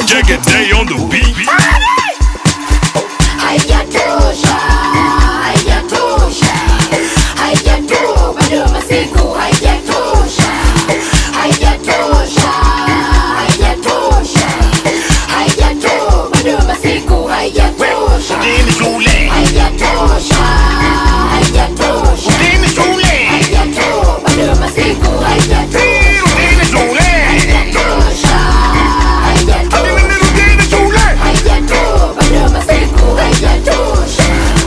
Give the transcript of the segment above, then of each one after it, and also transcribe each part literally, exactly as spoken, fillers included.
Jagged Day on the beat. Haijatosha, haijatosha, haijatosha, bado masiku haijatosha, haijatosha, haijatosha, haijatosha, bado masiku haijatosha. Rudini shule, haijatosha, haijatosha. Rudini shule, haijatosha, bado masiku haijatosha. Rudini shule, haijatosha, haijatosha. Rudini shule, haijatosha, bado masiku haijatosha.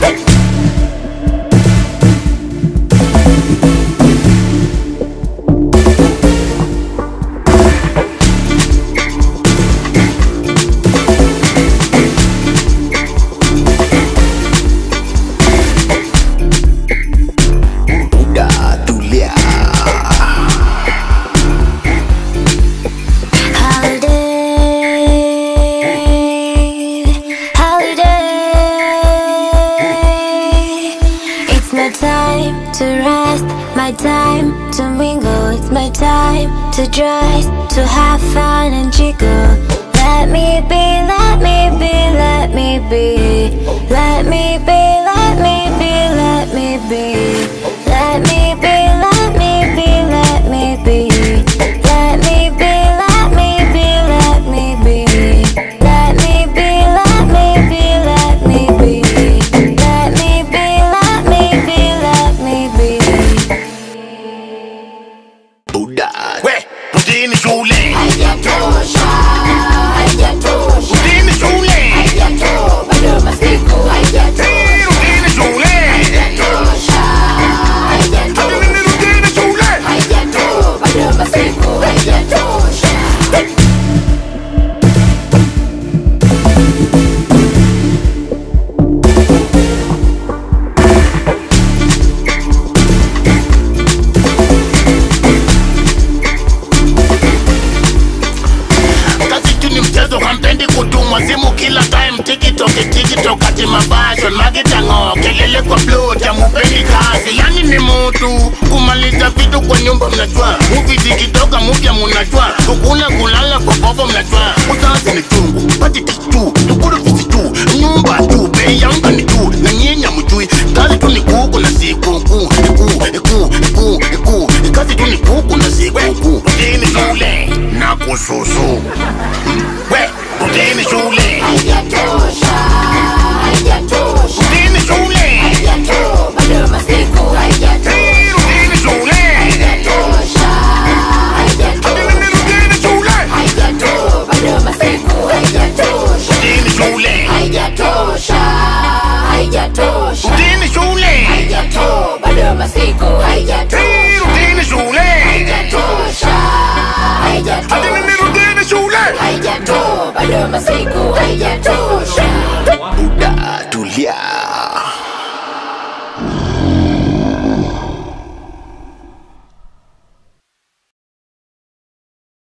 My time to mingle, it's my time to dress, to have fun and jiggle. Let me be, let me be, let me be. Let me be, let me be, let me be. Let me be, let me be, let me be. Let me be, let me be, let me be. Let me be, let me be, let me be. Let me be, let me be, let me be. Rudini shule, haijatosha, haijatosha. Rudini shule, haijatosha, bado masiku haijatosha. Rudini shule, haijatosha, haijatosha. Rudini shule, haijatosha, bado masiku haijatosha. hampendi kutumwa simu kila time. TikTok, TikTok ati mabashon magitango kelele kwa flow jamupendi kazi. Yani ni mutu kumaliza vitu kwa nyumba mnajua. Movie zikitoka mpya mnajua. Kukula kulala kwa popo mnajua. Uzazi ni chungu, pati titu, tukuru fisi tu. Nyumba tu, bei yanga ni tu. Na nyenya mjui, kazi tu ni kuku na siku ku. Iku, iku, iku, iku. Kazi tu ni kuku na siku ku. Rudini shule, na kususu. We, Rudini shule, haijatosha, haijatosha. Rudini shule, haijatosha, bado masiku haijatosha. Rudini shule, haijatosha, haijatosha. Rudini shule, haijatosha, bado masiku haijatosha. Rudini shule, haijatosha, haijatosha. Rudini shule, haijatosha, bado masiku haijatosha. Rudini shule, haijatosha, haijatosha. Rudini shule, haijatosha, bado masiku haijatosha. Buda tulia.